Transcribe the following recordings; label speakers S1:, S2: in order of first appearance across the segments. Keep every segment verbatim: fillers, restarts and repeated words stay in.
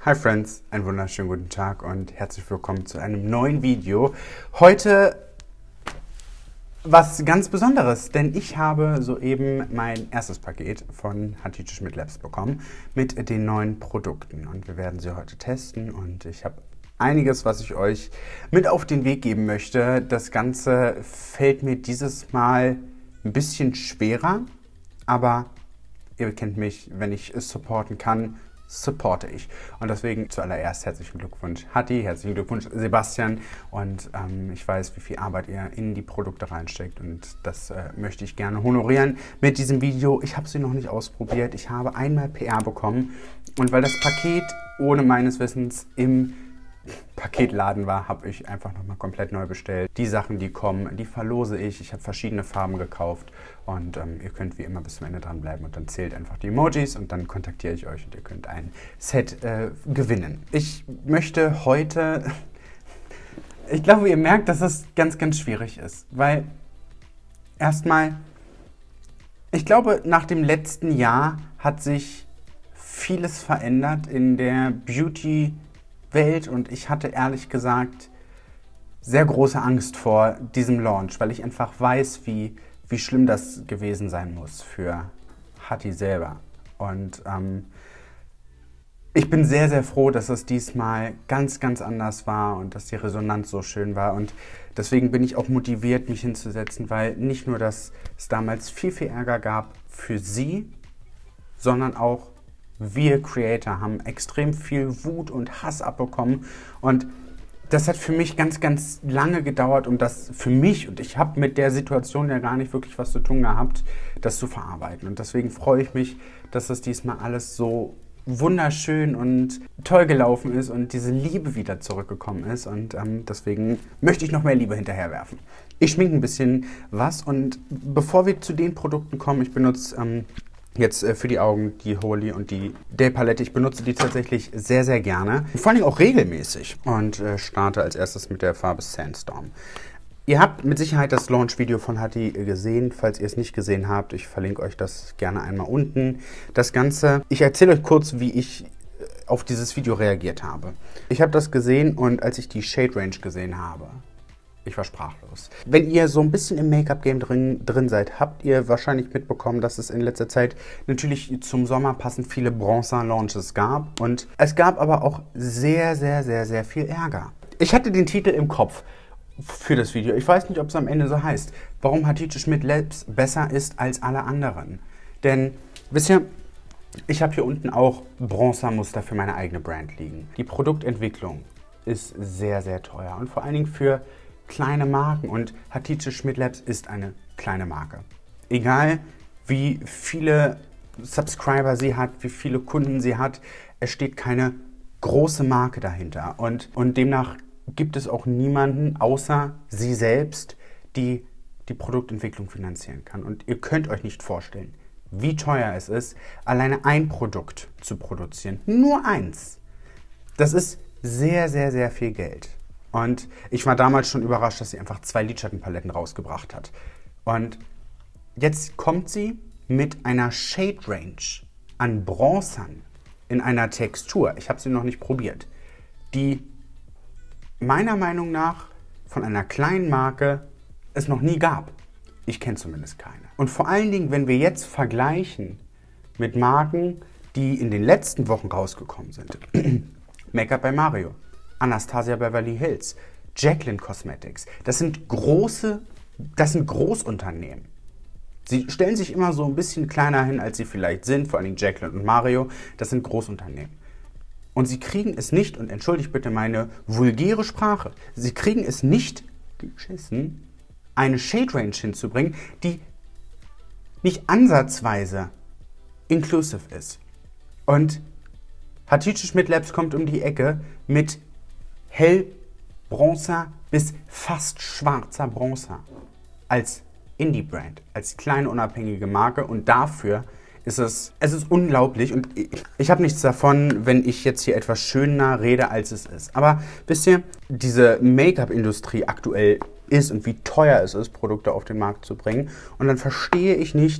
S1: Hi Friends, einen wunderschönen guten Tag und herzlich willkommen zu einem neuen Video. Heute was ganz Besonderes, denn ich habe soeben mein erstes Paket von Hatice Schmidt Labs bekommen mit den neuen Produkten und wir werden sie heute testen und ich habe einiges, was ich euch mit auf den Weg geben möchte. Das Ganze fällt mir dieses Mal ein bisschen schwerer, aber ihr kennt mich, wenn ich es supporten kann, supporte ich. Und deswegen zuallererst herzlichen Glückwunsch Hatti, herzlichen Glückwunsch Sebastian und ähm, ich weiß, wie viel Arbeit ihr in die Produkte reinsteckt und das äh, möchte ich gerne honorieren mit diesem Video. Ich habe sie noch nicht ausprobiert, ich habe einmal P R bekommen und weil das Paket ohne meines Wissens im Paketladen war, habe ich einfach nochmal komplett neu bestellt. Die Sachen, die kommen, die verlose ich. Ich habe verschiedene Farben gekauft und ähm, ihr könnt wie immer bis zum Ende dranbleiben und dann zählt einfach die Emojis und dann kontaktiere ich euch und ihr könnt ein Set äh, gewinnen. Ich möchte heute, ich glaube, ihr merkt, dass es ganz, ganz schwierig ist, weil erstmal, ich glaube, nach dem letzten Jahr hat sich vieles verändert in der Beauty Welt und ich hatte ehrlich gesagt sehr große Angst vor diesem Launch, weil ich einfach weiß, wie, wie schlimm das gewesen sein muss für Hatti selber. Und ähm, ich bin sehr, sehr froh, dass es diesmal ganz, ganz anders war und dass die Resonanz so schön war. Und deswegen bin ich auch motiviert, mich hinzusetzen, weil nicht nur, dass es damals viel, viel Ärger gab für sie, sondern auch wir Creator haben extrem viel Wut und Hass abbekommen und das hat für mich ganz, ganz lange gedauert, um das für mich, und ich habe mit der Situation ja gar nicht wirklich was zu tun gehabt, das zu verarbeiten. Und deswegen freue ich mich, dass das diesmal alles so wunderschön und toll gelaufen ist und diese Liebe wieder zurückgekommen ist. Und ähm, deswegen möchte ich noch mehr Liebe hinterherwerfen. Ich schminke ein bisschen was und bevor wir zu den Produkten kommen, ich benutze Ähm, Jetzt äh, für die Augen die Holy und die Day Palette. Ich benutze die tatsächlich sehr, sehr gerne. Vor allem auch regelmäßig. Und äh, starte als erstes mit der Farbe Sandstorm. Ihr habt mit Sicherheit das Launch-Video von Hatti gesehen. Falls ihr es nicht gesehen habt, ich verlinke euch das gerne einmal unten. Das Ganze, ich erzähle euch kurz, wie ich auf dieses Video reagiert habe. Ich habe das gesehen und als ich die Shade Range gesehen habe, ich war sprachlos. Wenn ihr so ein bisschen im Make-up-Game drin, drin seid, habt ihr wahrscheinlich mitbekommen, dass es in letzter Zeit natürlich zum Sommer passend viele Bronzer-Launches gab. Und es gab aber auch sehr, sehr, sehr, sehr viel Ärger. Ich hatte den Titel im Kopf für das Video. Ich weiß nicht, ob es am Ende so heißt. Warum Hatice Schmidt Labs besser ist als alle anderen. Denn, wisst ihr, ich habe hier unten auch Bronzer-Muster für meine eigene Brand liegen. Die Produktentwicklung ist sehr, sehr teuer. Und vor allen Dingen für kleine Marken und Hatice Schmidt Labs ist eine kleine Marke. Egal wie viele Subscriber sie hat, wie viele Kunden sie hat, es steht keine große Marke dahinter und, und demnach gibt es auch niemanden außer sie selbst, die die Produktentwicklung finanzieren kann. Und ihr könnt euch nicht vorstellen, wie teuer es ist, alleine ein Produkt zu produzieren. Nur eins. Das ist sehr, sehr, sehr viel Geld. Und ich war damals schon überrascht, dass sie einfach zwei Lidschattenpaletten rausgebracht hat. Und jetzt kommt sie mit einer Shade Range an Bronzern in einer Textur, ich habe sie noch nicht probiert, die meiner Meinung nach von einer kleinen Marke es noch nie gab. Ich kenne zumindest keine. Und vor allen Dingen, wenn wir jetzt vergleichen mit Marken, die in den letzten Wochen rausgekommen sind. Make-up bei Mario, Anastasia Beverly Hills, Jaclyn Cosmetics. Das sind große, das sind Großunternehmen. Sie stellen sich immer so ein bisschen kleiner hin, als sie vielleicht sind, vor allem Jaclyn und Mario. Das sind Großunternehmen. Und sie kriegen es nicht, und entschuldigt bitte meine vulgäre Sprache, sie kriegen es nicht geschissen, eine Shade Range hinzubringen, die nicht ansatzweise inclusive ist. Und Hatice Schmidt Labs kommt um die Ecke mit hellbronzer bis fast schwarzer Bronzer als Indie-Brand, als kleine unabhängige Marke und dafür ist es, es ist unglaublich und ich, ich habe nichts davon, wenn ich jetzt hier etwas schöner rede, als es ist. Aber wisst ihr, diese Make-up-Industrie aktuell ist und wie teuer es ist, Produkte auf den Markt zu bringen und dann verstehe ich nicht,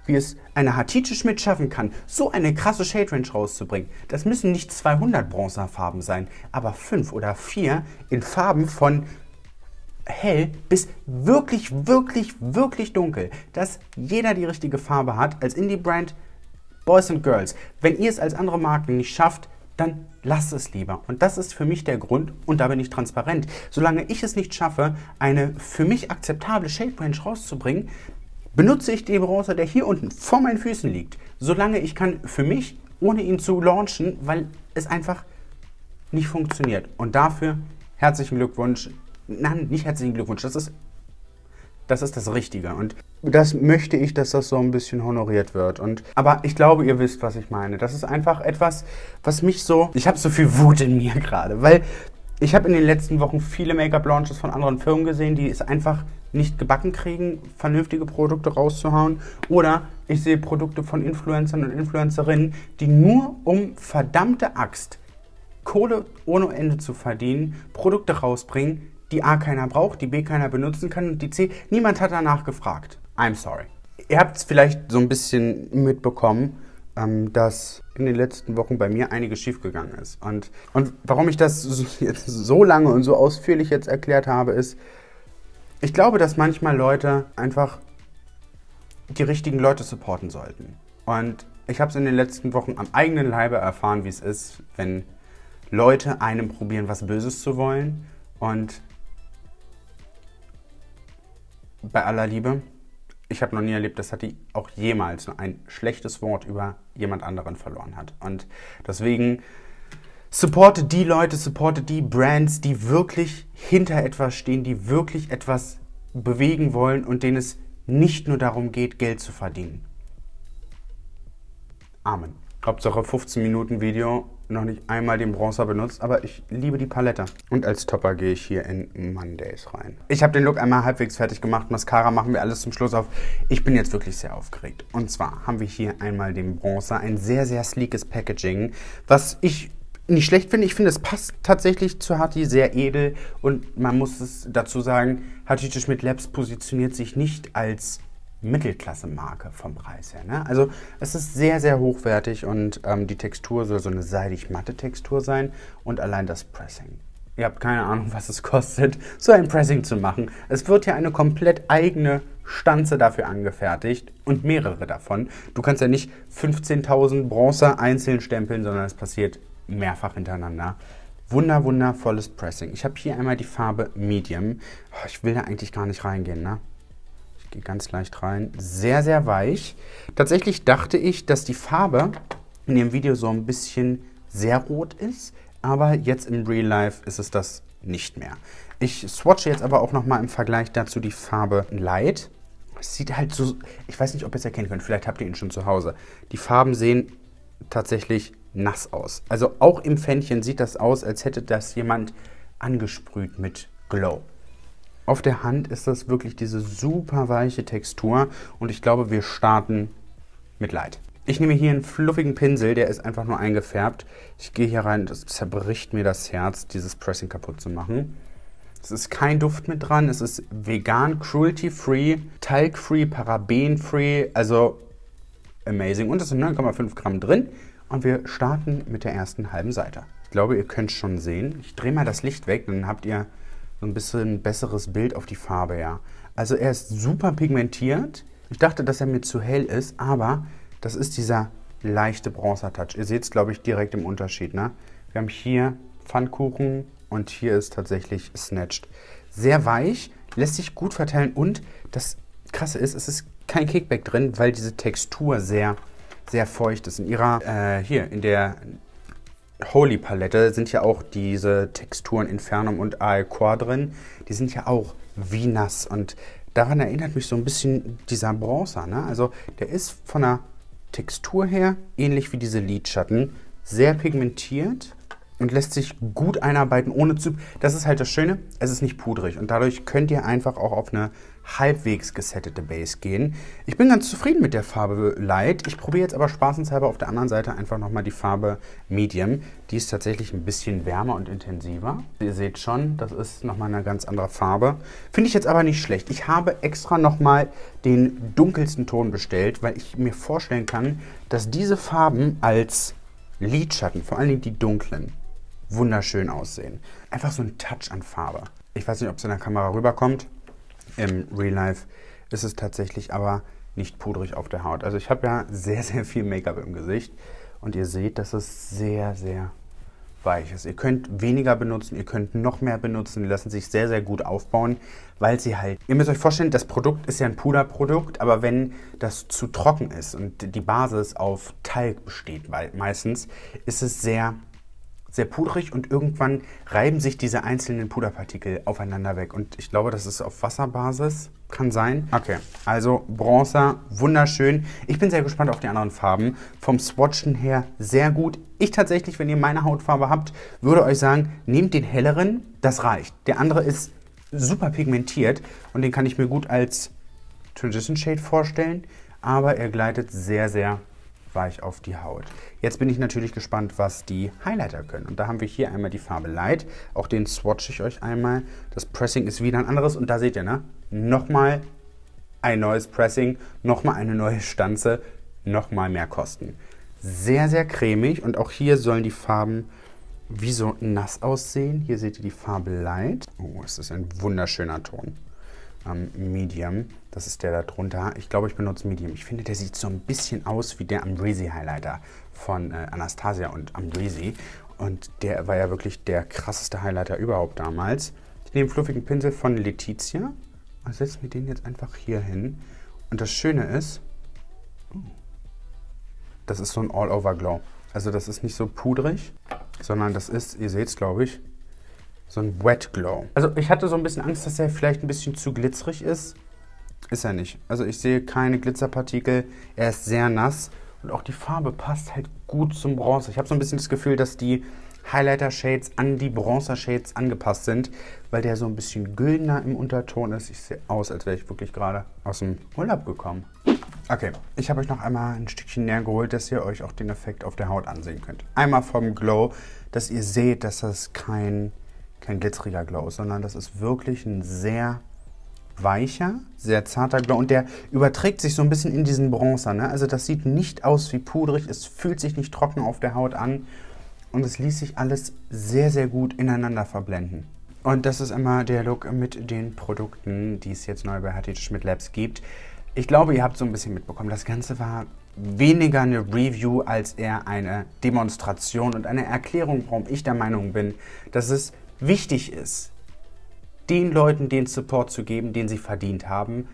S1: wie es eine Hatice Schmidt schaffen kann, so eine krasse Shade Range rauszubringen. Das müssen nicht zweihundert Bronzerfarben sein, aber fünf oder vier in Farben von hell bis wirklich, wirklich, wirklich dunkel, dass jeder die richtige Farbe hat als Indie-Brand. Boys and Girls, wenn ihr es als andere Marken nicht schafft, dann lasst es lieber. Und das ist für mich der Grund, und da bin ich transparent. Solange ich es nicht schaffe, eine für mich akzeptable Shade Range rauszubringen, benutze ich den Bronzer, der hier unten vor meinen Füßen liegt. Solange ich kann für mich, ohne ihn zu launchen, weil es einfach nicht funktioniert. Und dafür herzlichen Glückwunsch. Nein, nicht herzlichen Glückwunsch, das ist, das ist das Richtige. Und das möchte ich, dass das so ein bisschen honoriert wird. Und, aber ich glaube, ihr wisst, was ich meine. Das ist einfach etwas, was mich so... Ich habe so viel Wut in mir gerade, weil ich habe in den letzten Wochen viele Make-up-Launches von anderen Firmen gesehen, die es einfach nicht gebacken kriegen, vernünftige Produkte rauszuhauen. Oder ich sehe Produkte von Influencern und Influencerinnen, die nur um verdammte Axt Kohle ohne Ende zu verdienen, Produkte rausbringen, die A keiner braucht, die B keiner benutzen kann und die C, niemand hat danach gefragt. I'm sorry. Ihr habt es vielleicht so ein bisschen mitbekommen, ähm, dass in den letzten Wochen bei mir einiges schiefgegangen ist. Und, und warum ich das so, jetzt so lange und so ausführlich jetzt erklärt habe, ist, ich glaube, dass manchmal Leute einfach die richtigen Leute supporten sollten. Und ich habe es in den letzten Wochen am eigenen Leibe erfahren, wie es ist, wenn Leute einem probieren, was Böses zu wollen. Und bei aller Liebe, ich habe noch nie erlebt, dass Hatti auch jemals ein schlechtes Wort über jemand anderen verloren hat. Und deswegen supporte die Leute, supporte die Brands, die wirklich hinter etwas stehen, die wirklich etwas bewegen wollen und denen es nicht nur darum geht, Geld zu verdienen. Amen. Hauptsache fünfzehn Minuten Video, noch nicht einmal den Bronzer benutzt, aber ich liebe die Palette. Und als Topper gehe ich hier in Mondays rein. Ich habe den Look einmal halbwegs fertig gemacht. Mascara machen wir alles zum Schluss auf. Ich bin jetzt wirklich sehr aufgeregt. Und zwar haben wir hier einmal den Bronzer, ein sehr, sehr sleekes Packaging, was ich nicht schlecht finde. Ich finde, es passt tatsächlich zu Hatti, sehr edel. Und man muss es dazu sagen, Hatice Schmidt Labs positioniert sich nicht als Mittelklasse-Marke vom Preis her. Ne? Also es ist sehr, sehr hochwertig und ähm, die Textur soll so eine seidig matte Textur sein und allein das Pressing. Ihr habt keine Ahnung, was es kostet, so ein Pressing zu machen. Es wird ja eine komplett eigene Stanze dafür angefertigt und mehrere davon. Du kannst ja nicht fünfzehntausend Bronzer einzeln stempeln, sondern es passiert mehrfach hintereinander. Wunder, wundervolles Pressing. Ich habe hier einmal die Farbe Medium. Oh, ich will da eigentlich gar nicht reingehen, ne? Ich gehe ganz leicht rein. Sehr, sehr weich. Tatsächlich dachte ich, dass die Farbe in dem Video so ein bisschen sehr rot ist, aber jetzt im Real Life ist es das nicht mehr. Ich swatche jetzt aber auch nochmal im Vergleich dazu die Farbe Light. Es sieht halt so, ich weiß nicht, ob ihr es erkennen könnt, vielleicht habt ihr ihn schon zu Hause. Die Farben sehen tatsächlich nass aus. Also auch im Pfännchen sieht das aus, als hätte das jemand angesprüht mit Glow. Auf der Hand ist das wirklich diese super weiche Textur und ich glaube, wir starten mit Light. Ich nehme hier einen fluffigen Pinsel, der ist einfach nur eingefärbt. Ich gehe hier rein, das zerbricht mir das Herz, dieses Pressing kaputt zu machen. Es ist kein Duft mit dran, es ist vegan, cruelty-free, talc-free, paraben-free, also amazing. Und es sind neun Komma fünf Gramm drin und wir starten mit der ersten halben Seite. Ich glaube, ihr könnt es schon sehen. Ich drehe mal das Licht weg, dann habt ihr so ein bisschen ein besseres Bild auf die Farbe, ja. Also er ist super pigmentiert. Ich dachte, dass er mir zu hell ist, aber das ist dieser leichte Bronzer-Touch. Ihr seht es, glaube ich, direkt im Unterschied, ne? Wir haben hier Pfannkuchen und hier ist tatsächlich Snatched. Sehr weich, lässt sich gut verteilen und das Krasse ist, es ist kein Kickback drin, weil diese Textur sehr, sehr feucht ist. In ihrer, äh, hier, in der Holy Palette sind ja auch diese Texturen Infernum und Aqua drin. Die sind ja auch wie nass und daran erinnert mich so ein bisschen dieser Bronzer. Ne? Also der ist von der Textur her ähnlich wie diese Lidschatten. Sehr pigmentiert und lässt sich gut einarbeiten ohne zu... Das ist halt das Schöne, es ist nicht pudrig und dadurch könnt ihr einfach auch auf eine halbwegs gesettete Base gehen. Ich bin ganz zufrieden mit der Farbe Light. Ich probiere jetzt aber spaßenshalber auf der anderen Seite einfach nochmal die Farbe Medium. Die ist tatsächlich ein bisschen wärmer und intensiver. Ihr seht schon, das ist nochmal eine ganz andere Farbe. Finde ich jetzt aber nicht schlecht. Ich habe extra nochmal den dunkelsten Ton bestellt, weil ich mir vorstellen kann, dass diese Farben als Lidschatten, vor allen Dingen die dunklen, wunderschön aussehen. Einfach so ein Touch an Farbe. Ich weiß nicht, ob es in der Kamera rüberkommt. Im Real Life ist es tatsächlich aber nicht pudrig auf der Haut. Also ich habe ja sehr, sehr viel Make-up im Gesicht und ihr seht, dass es sehr, sehr weich ist. Ihr könnt weniger benutzen, ihr könnt noch mehr benutzen. Die lassen sich sehr, sehr gut aufbauen, weil sie halt... Ihr müsst euch vorstellen, das Produkt ist ja ein Puderprodukt, aber wenn das zu trocken ist und die Basis auf Talg besteht, weil meistens ist es sehr... sehr pudrig und irgendwann reiben sich diese einzelnen Puderpartikel aufeinander weg. Und ich glaube, das ist auf Wasserbasis. Kann sein. Okay, also Bronzer, wunderschön. Ich bin sehr gespannt auf die anderen Farben. Vom Swatchen her sehr gut. Ich tatsächlich, wenn ihr meine Hautfarbe habt, würde euch sagen, nehmt den helleren, das reicht. Der andere ist super pigmentiert und den kann ich mir gut als Transition Shade vorstellen. Aber er gleitet sehr, sehr weich auf die Haut. Jetzt bin ich natürlich gespannt, was die Highlighter können. Und da haben wir hier einmal die Farbe Light. Auch den swatche ich euch einmal. Das Pressing ist wieder ein anderes. Und da seht ihr, ne? Nochmal ein neues Pressing, nochmal eine neue Stanze, nochmal mehr Kosten. Sehr, sehr cremig. Und auch hier sollen die Farben wie so nass aussehen. Hier seht ihr die Farbe Light. Oh, es ist ein wunderschöner Ton. Um, Medium, das ist der da drunter. Ich glaube, ich benutze Medium. Ich finde, der sieht so ein bisschen aus wie der Ambreezy Highlighter von äh, Anastasia und Ambreezy. Und der war ja wirklich der krasseste Highlighter überhaupt damals. Ich nehme einen fluffigen Pinsel von Letizia und setze mir den jetzt einfach hier hin. Und das Schöne ist, das ist so ein All-Over-Glow. Also das ist nicht so pudrig, sondern das ist, ihr seht es, glaube ich, so ein Wet Glow. Also ich hatte so ein bisschen Angst, dass er vielleicht ein bisschen zu glitzerig ist. Ist er nicht. Also ich sehe keine Glitzerpartikel. Er ist sehr nass. Und auch die Farbe passt halt gut zum Bronzer. Ich habe so ein bisschen das Gefühl, dass die Highlighter-Shades an die Bronzer-Shades angepasst sind, weil der so ein bisschen güldener im Unterton ist. Ich sehe aus, als wäre ich wirklich gerade aus dem Urlaub gekommen. Okay, ich habe euch noch einmal ein Stückchen näher geholt, dass ihr euch auch den Effekt auf der Haut ansehen könnt. Einmal vom Glow, dass ihr seht, dass das kein... kein glitzeriger Glow, sondern das ist wirklich ein sehr weicher, sehr zarter Glow und der überträgt sich so ein bisschen in diesen Bronzer. Ne? Also das sieht nicht aus wie pudrig, es fühlt sich nicht trocken auf der Haut an und es ließ sich alles sehr, sehr gut ineinander verblenden. Und das ist immer der Look mit den Produkten, die es jetzt neu bei Hatice Schmidt Labs gibt. Ich glaube, ihr habt so ein bisschen mitbekommen, das Ganze war weniger eine Review als eher eine Demonstration und eine Erklärung, warum ich der Meinung bin, dass es wichtig ist, den Leuten den Support zu geben, den sie verdient haben,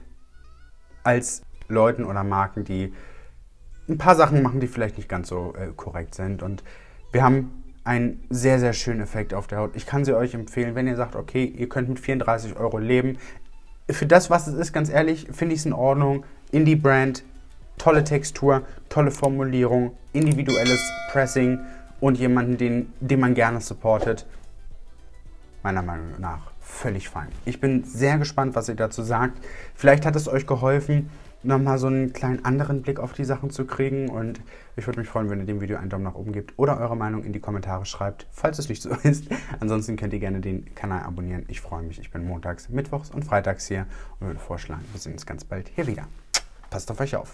S1: als Leuten oder Marken, die ein paar Sachen machen, die vielleicht nicht ganz so äh, korrekt sind. Und wir haben einen sehr, sehr schönen Effekt auf der Haut. Ich kann sie euch empfehlen, wenn ihr sagt, okay, ihr könnt mit vierunddreißig Euro leben. Für das, was es ist, ganz ehrlich, finde ich es in Ordnung. Indie-Brand, tolle Textur, tolle Formulierung, individuelles Pressing und jemanden, den, den man gerne supportet. Meiner Meinung nach völlig fein. Ich bin sehr gespannt, was ihr dazu sagt. Vielleicht hat es euch geholfen, nochmal so einen kleinen anderen Blick auf die Sachen zu kriegen. Und ich würde mich freuen, wenn ihr dem Video einen Daumen nach oben gebt oder eure Meinung in die Kommentare schreibt, falls es nicht so ist. Ansonsten könnt ihr gerne den Kanal abonnieren. Ich freue mich. Ich bin montags, mittwochs und freitags hier und würde vorschlagen, wir sehen uns ganz bald hier wieder. Passt auf euch auf.